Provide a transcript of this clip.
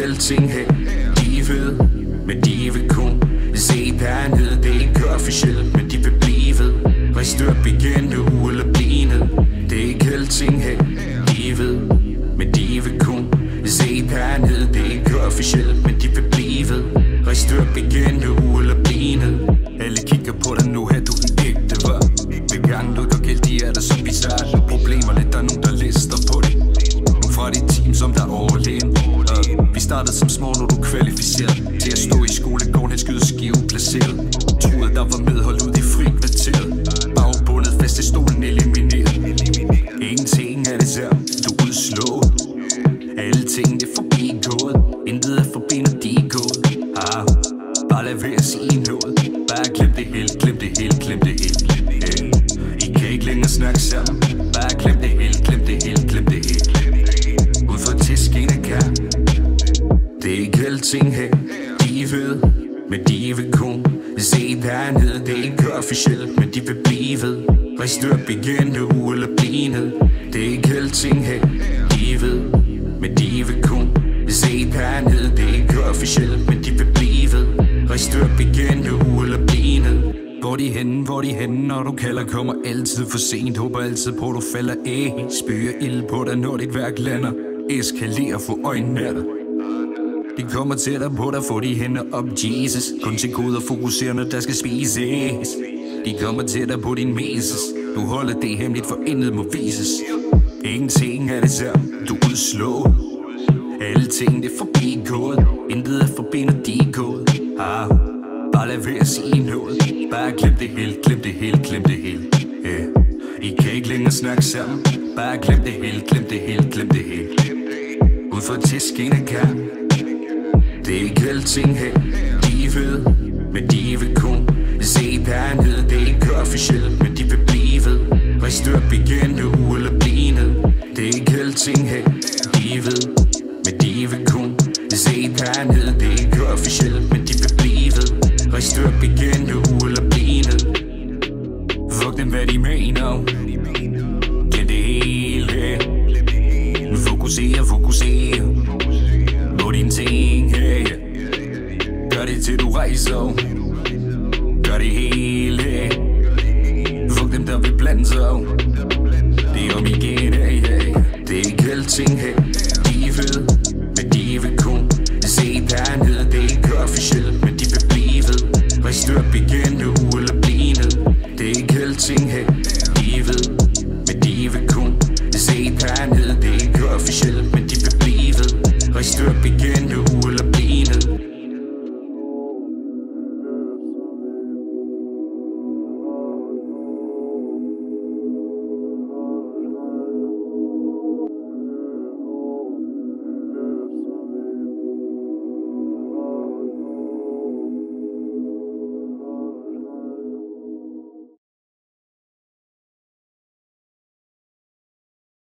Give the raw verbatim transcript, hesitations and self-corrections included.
alting her. De ved, men de vil kun se dernede. Det er ikke officielt, men de vil blive ved. Rejst op igen nu eller blive ned. Det er ikke alting her. De ved, men de vil kun se dernede. Det er ikke officielt, men de vil blive ved. Rejst op igen nu eller blive ned. Alle kigger på dig nu her, du er ægte, hva? Hver gang du går gæld, de er der så bizarre. Nogle problemer lidt, der er nogen der lister på det. Nogle fra dit team, som der er all in. uh, Vi startede som små, når du kvalificeret til at stå i skolegården, et skyde skive placeret. Truet, der var medhold ud i frikvarteret. Bagbundet fast i stolen, elimineret. Ingenting er det samme, du er udslået. Alle ting er forbi gået. Intet er forbi, når de er gået. ah, Bare lad være at sige noget. Bare glem det hele, glem det hele, glem det hele. yeah. I kan ikke længere snakke sammen. Bare glem det hele, glem det hele, glem det hele. Ud for tiskene kan. Det er ikke alting her. De ved, men de vil kun se dernede. Det er ikke officielt, men de vil blive ved. Rejst op igen nu eller blive ned. Det er ikke alting her. De ved, men de vil kun se dernede. Det er ikke officielt, men de vil blive ved. Rejst op igen nu eller blive ned. Hvor de henne, hvor de henne, når du kalder, kommer altid for sent. Håber altid på, du falder af. Spøger ild på dig, når dit værk lander. Eskalerer for øjnene af dig. De kommer tættere på dig, få de hænder op, Jesus. Kun til Gud og fokuserer, når der skal spises. De kommer tættere på din meses. Du holder det hemmeligt, for intet må vises. Ingenting er det samme, du er udslået. Alle ting det er forbi gået. Intet er forbi, når de er gået. ah, Bare lad være at sige noget. Bare glem det hele, glem det hele, glem det hele. yeah. I kan ikke længere snakke sammen. Bare glem det hele, glem det hele, glem det hele. Ud for tiskene kan. Det er ikke alting her. De ved, men de vil kun se dernede. Det er ikke officielt, men de vil blive ved. Rejst op igen nu eller blive ned. Det er ikke alting her. De ved, men de vil kun se dernede. Det er ikke officielt, men de vil blive ved. Rejst op igen nu eller blive ned. Fuck dem, hvad de mener. Glem det hele. Fokuser, fokuser på dine ting, hey. Gør det til du rejser. Gør det hele. Fuck dem, der vil blande sig. Det er om igen, hey, hey. Det er ikke alting her. De ved, men de vil kun se dernede. Det er ikke officielt, men de vil blive ved. Rejst op igen nu eller blive ned. Det er ikke alting her.